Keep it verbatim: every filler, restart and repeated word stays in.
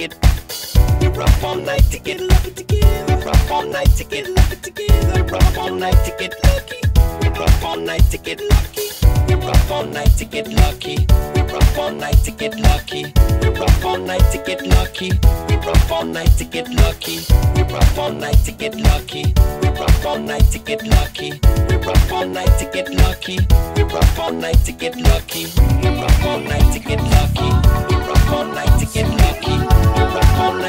get. We're up all night to get lucky together. We're up all night to get lucky together. We're up all night to get lucky. We're up all night to get lucky. We're up all night to get lucky. We're up all night to get lucky. We're up all night to get lucky. We're up all night to get lucky. We're up all night to get lucky. We're up all night to get lucky. We're up all night to get lucky. We're up all night to get lucky. We're up all night to get lucky. We're up all night to get lucky. We're up all